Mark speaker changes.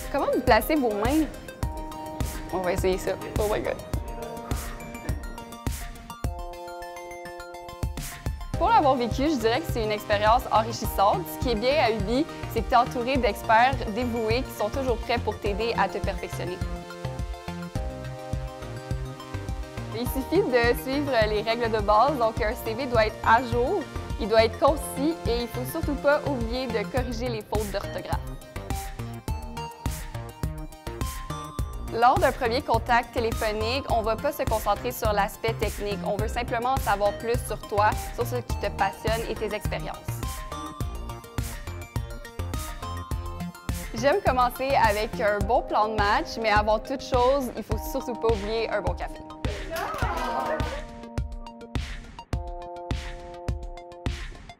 Speaker 1: Comment vous placez vos mains? On va essayer ça. Oh my God. Pour l'avoir vécu, je dirais que c'est une expérience enrichissante. Ce qui est bien à UBI, c'est que tu es entouré d'experts dévoués qui sont toujours prêts pour t'aider à te perfectionner. Il suffit de suivre les règles de base, donc un CV doit être à jour, il doit être concis et il ne faut surtout pas oublier de corriger les fautes d'orthographe. Lors d'un premier contact téléphonique, on ne va pas se concentrer sur l'aspect technique. On veut simplement en savoir plus sur toi, sur ce qui te passionne et tes expériences. J'aime commencer avec un bon plan de match, mais avant toute chose, il ne faut surtout pas oublier un bon café.